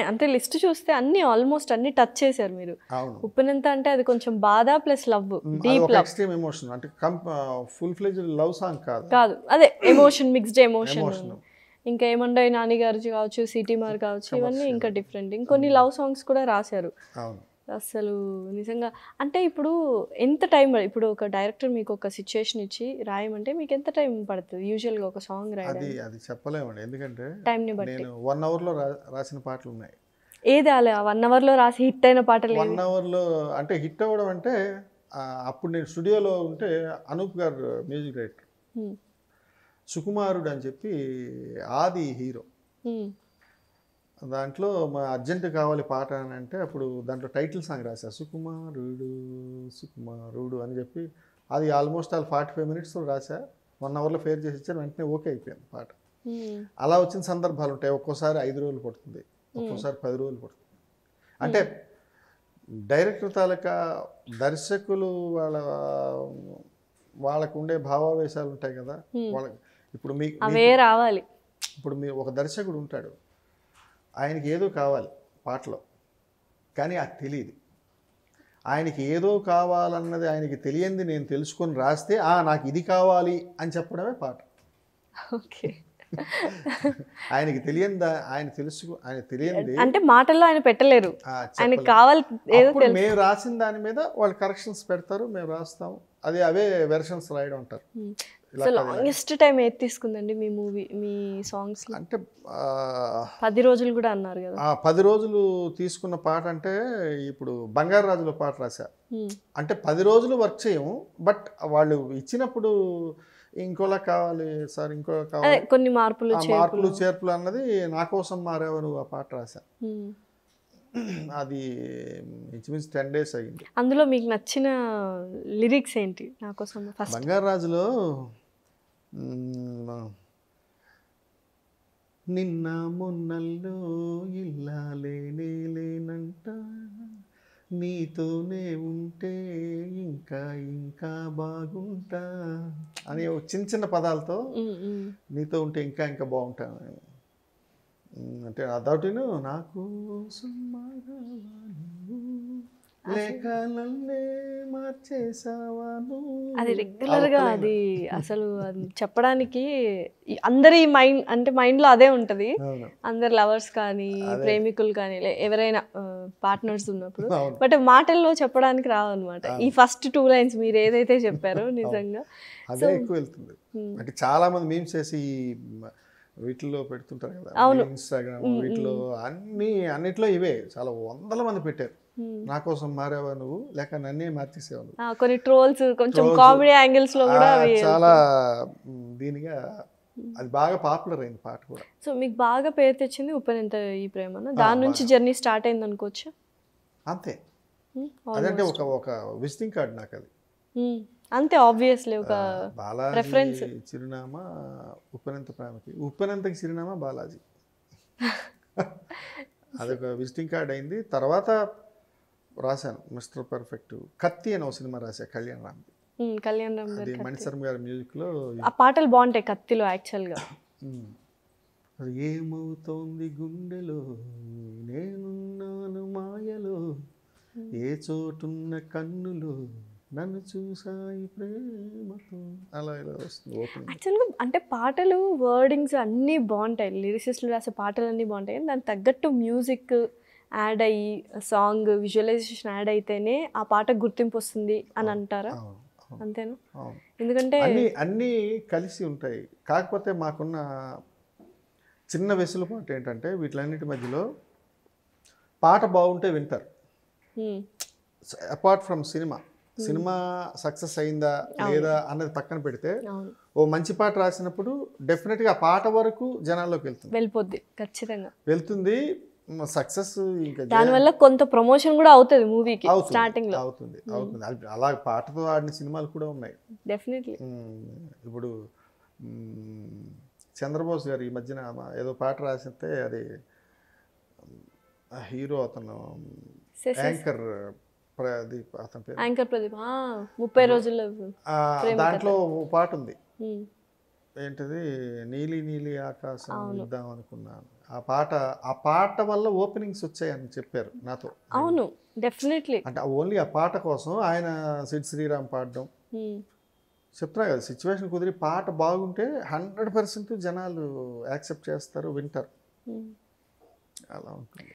అంటే లిస్ట్ చూస్తే అన్ని ఆల్మోస్ట్ అన్ని టచ్ చేశారు మీరు. ఉప్పెనంత అంటే అది కొంచెం బాధ plus love, deep love, extreme emotion. అంటే ఫుల్ ఫ్లెడ్జ్డ్ లవ్ సాంగ్ కాదు, అదే ఎమోషన్, మిక్స్డ్ ఎమోషన్. ఇంకా ఏమండో నాన్నగారు కావచ్చు, TEENMAR కావచ్చు, ఇవన్నీ ఇంకా డిఫరెంట్. ఇంకొన్ని లవ్ సాంగ్స్ కూడా రాశారు. అసలు నిజంగా అంటే ఇప్పుడు ఎంత టైం, ఇప్పుడు ఒక డైరెక్టర్ మీకు ఒక సిచ్యుయేషన్ ఇచ్చి రాయమంటే మీకు ఎంత టైం పడుతుంది యూజువల్గా ఒక సాంగ్ రాయడానికి? అది చెప్పలేమండి, ఎందుకంటే టైంని బట్టి. నేను 1 అవర్లో రాసిన పాటలు ఉన్నాయి. ఏది అలా 1 అవర్లో రాసి హిట్ అయిన పాటలు? 1 అవర్లో అంటే హిట్ అవ్వడం అంటే అప్పుడు నేను స్టూడియోలో ఉంటే అనూప్ గారు మ్యూజిక్ డైరెక్టర్, సుకుమారుడు అని చెప్పి ఆది హీరో, దాంట్లో మా అర్జెంట్ కావాలి పాట అని అంటే అప్పుడు దాంట్లో టైటిల్ సాంగ్ రాశా, సుకుమారుడు సుకుమారుడు అని చెప్పి. అది ఆల్మోస్ట్ 45 minutes రాశా, 1 అవర్లో ఫేర్ చేసి ఇచ్చాను, వెంటనే ఓకే అయిపోయింది పాట. అలా వచ్చిన సందర్భాలు ఉంటాయి. ఒక్కోసారి 5 రోజులు పడుతుంది, ఒక్కోసారి 10 రోజులు పడుతుంది. అంటే డైరెక్టర్ తాలూకా దర్శకులు వాళ్ళకు ఉండే భావావేశాలు ఉంటాయి కదా వాళ్ళకి. ఇప్పుడు మీకు అవే రావాలి. ఇప్పుడు మీరు ఒక దర్శకుడు ఉంటాడు, ఆయనకి ఏదో కావాలి పాటలో, కానీ అది తెలియదు. ఆయనకి ఏదో కావాలన్నది ఆయనకి తెలియంది నేను తెలుసుకొని రాస్తే నాకు ఇది కావాలి అని చెప్పడమే పాట. ఓకే. ఆయనకి తెలియందా, ఆయన తెలియంది అంటే మాటల్లో ఆయన పెట్టలేరు, ఆయనకి కావాలి. మేము రాసిన దాని మీద వాళ్ళు కరెక్షన్స్ పెడతారు, మేము రాస్తాము, అవే వెర్షన్స్ రాయడం అంటారు. సో లాంగెస్ట్ టైం ఏది తీసుకుందండి మీ మూవీ, మీ సాంగ్స్? అంటే 10 రోజులు కూడా అన్నారు కదా. 10 రోజులు తీసుకున్న పాట అంటే ఇప్పుడు బంగారు రాజులో పాట రాశా. అంటే 10 రోజులు వర్క్ చేయము, బట్ వాళ్ళు ఇచ్చినప్పుడు ఇంకోలా కావాలి సార్, ఇంకోలా కావాలి, కొన్ని మార్పులు చేర్పులు అన్నది నా కోసం మారేవా నువ్వు ఆ పాట రాశా. అది ఇంచుమించు 10 days అయ్యింది. అందులో మీకు నచ్చిన లిరిక్స్ ఏంటి? నా కోసం బంగారు రాజులో నిన్న మొన్నల్లో ఇల్లాలేనంట, నీతోనే ఉంటే ఇంకా ఇంకా బాగుంటా అని చిన్న చిన్న పదాలతో నీతో ఉంటే ఇంకా ఇంకా బాగుంటాను అంటే అదొకటిను. నాకు మార్చేసావాను, అది రెగ్యులర్గా అది అసలు చెప్పడానికి అందరి మైండ్లో అదే ఉంటుంది. అందరు లవర్స్ కానీ ప్రేమికులు కానీ ఎవరైనా పార్ట్నర్స్ ఉన్నప్పుడు, బట్ మాటల్లో చెప్పడానికి రావన్నమాట. ఈ ఫస్ట్ 2 lines మీరు ఏదైతే చెప్పారో నిజంగా అదే ఎక్కువ వెళ్తుంది. అంటే చాలా మంది మీమ్స్ చేసి వీటిల్లో పెడుతుంటారు కదా, ఇన్స్టాగ్రామ్ వీటిలో అన్నిట్లో ఇవే చాలా 100 మంది పెట్టారు. నా కోసం మారేవా నువ్వు, లేక నన్నే మార్చేసేవా నువ్వు. కొన్ని ట్రోల్స్, కొంచెం కామెడీ యాంగిల్స్ లో కూడా చాలా దీనిగా అది బాగా పాపులర్ అయింది పాట కూడా. సో మీకు బాగా పేరు తెచ్చింది ఉప్పెనంత ఈ ప్రేమ, దాని నుంచి జర్నీ స్టార్ట్ అయింది అనుకోవచ్చు. అంతే, అదంటే ఒక విజిటింగ్ కార్డ్ నాకు అది. అంతే, ఆబ్వియస్లీ ఒక బాలాజీ చిరునామా ఉప్పెనంత ప్రేమకి, ఉప్పెనంతకి చిరునామా బాలాజీ. అదొక విజిటింగ్ కార్డ్ అయింది. తర్వాత రాశాను మిస్టర్ పర్ఫెక్ట్, కత్తి అని ఒక సినిమా రాశా, కళ్యాణ్ రామ్ అది మణిశర్మ గారి మ్యూజిక్లో. ఆ పాటలు బాగుంటాయి కత్తిలో యాక్చువల్గా. అది ఏమవుతోంది గుండెలో, నేనున్నాను మాయలో, ఏ చోటున్న కన్నులో నన్ను చూసాయి ప్రేమతో, అలా ఇలా వస్తుంది. యాక్చువల్గా అంటే పాటలు వర్డింగ్స్ అన్నీ బాగుంటాయి, లిరిసిస్టులు రాసే పాటలు అన్నీ బాగుంటాయి, దానికి తగ్గట్టు మ్యూజిక్ యాడ్ అయ్యి సాంగ్ విజువలైజేషన్ యాడ్ అయితేనే ఆ పాటకు గుర్తింపు వస్తుంది అని అంటారా? అంతేనా? ఎందుకంటే అన్నీ కలిసి ఉంటాయి. కాకపోతే మాకున్న చిన్న వెసులుబాటు ఏంటంటే వీటిలన్నిటి మధ్యలో పాట బాగుంటే వింటారు. అపార్ట్ ఫ్రమ్ సినిమా సక్సెస్ అయిందా లేదా అన్నది పక్కన పెడితే, ఓ మంచి పాట రాసినప్పుడు డెఫినెట్గా ఆ పాట వరకు జనాల్లోకి వెళ్ళిపోద్ది, ఖచ్చితంగా వెళ్తుంది. సక్సెస్ ఇంకా దానివల్ల కొంత ప్రమోషన్ కూడా అవుతుంది మూవీకి స్టార్టింగ్ లో. అవుతుంది. అలా పాటతో ఆడిన సినిమాలు కూడా ఉన్నాయి డెఫినెట్లీ. ఇప్పుడు చంద్రబోస్ గారు ఈ మధ్యన ఏదో పాట రాసితే, అది హీరో అతను యాంకర్ ప్రదీప్, అతని పేరు యాంకర్ ప్రదీప్, 30 రోజుల్లో దాంట్లో పాట ఉంది, ఏంటిది నీలి నీలి ఆకాశం ఇద్దాం అనుకున్నాను. ఆ పాట వల్ల ఓపెనింగ్స్ వచ్చాయని చెప్పారు నాతో. అవును, డెఫినెట్లీ. అంటే ఓన్లీ ఆ పాట కోసం ఆయన సిడ్ శ్రీరామ్ పాడడం చెప్తున్నా కదా. సిచ్యువేషన్ కుదిరి పాట బాగుంటే 100% జనాలు యాక్సెప్ట్ చేస్తారు, వింటారు. అలా ఉంటుంది.